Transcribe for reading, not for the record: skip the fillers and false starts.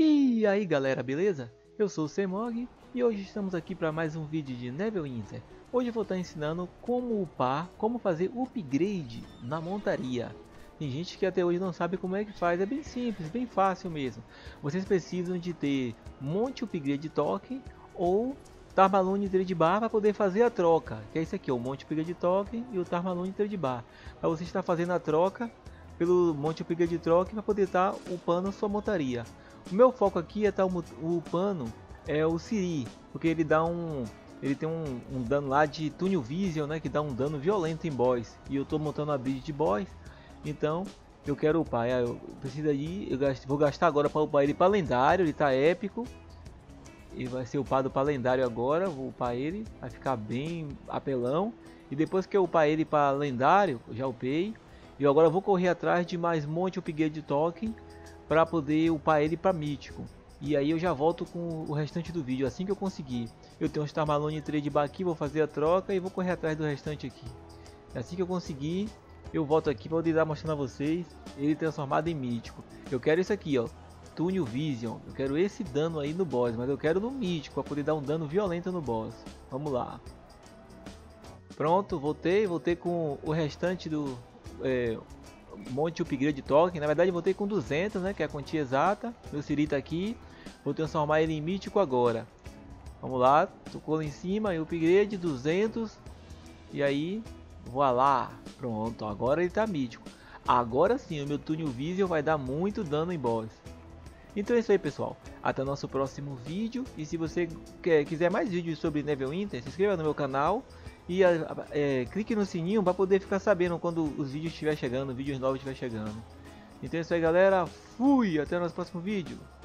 E aí galera, beleza? Eu sou o Semog e hoje estamos aqui para mais um vídeo de Neverwinter. Hoje eu vou estar ensinando como upar, como fazer upgrade na montaria. Tem gente que até hoje não sabe como é que faz, é bem simples, bem fácil mesmo. Vocês precisam de ter Monte Upgrade Token ou Tarmalune Trade Bar para poder fazer a troca. Que é isso aqui, o Monte Upgrade Token e o Tarmalune Trade Bar. Para você estar fazendo a troca pelo Monte Upgrade Token para poder estar upando sua montaria. O meu foco aqui é estar upando o Ciri, porque ele tem um dano lá de Tunnel Vision, né, que dá um dano violento em boss. E eu estou montando a build de boss, então eu quero upar. Eu preciso ir, vou gastar agora para upar ele para lendário, ele está épico. Ele vai ser upado para lendário agora, vou upar ele, vai ficar bem apelão. E depois que eu upar ele para lendário, já upei. E agora eu vou correr atrás de mais Monte Upgrade Token para poder upar ele para mítico. E aí eu já volto com o restante do vídeo assim que eu conseguir. Eu tenho um Tarmalune Trade Bar aqui, vou fazer a troca e vou correr atrás do restante aqui. Assim que eu conseguir, eu volto aqui para poder estar mostrando a vocês ele transformado em mítico. Eu quero isso aqui, ó, Tunnel Vision. Eu quero esse dano aí no boss, mas eu quero no mítico para poder dar um dano violento no boss. Vamos lá. Pronto, voltei com o restante do Monte Upgrade Token. Na verdade eu voltei com 200, né, que é a quantia exata. Meu Ciri tá aqui, vou transformar ele em mítico agora. Vamos lá, tocou lá em cima, e upgrade 200. E aí, voilá, pronto, agora ele tá mítico. Agora sim, o meu Tunnel Vision vai dar muito dano em boss. Então é isso aí, pessoal, até o nosso próximo vídeo. E se você quiser mais vídeos sobre Neverwinter, se inscreva no meu canal e clique no sininho para poder ficar sabendo quando os vídeos estiver chegando, vídeos novos estiver chegando. Então é isso aí, galera, fui, até o nosso próximo vídeo.